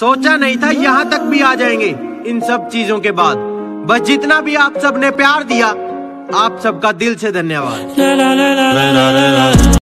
सोचा नहीं था यहाँ तक भी आ जाएंगे इन सब चीजों के बाद। बस जितना भी आप सबने प्यार दिया, आप सबका दिल से धन्यवाद।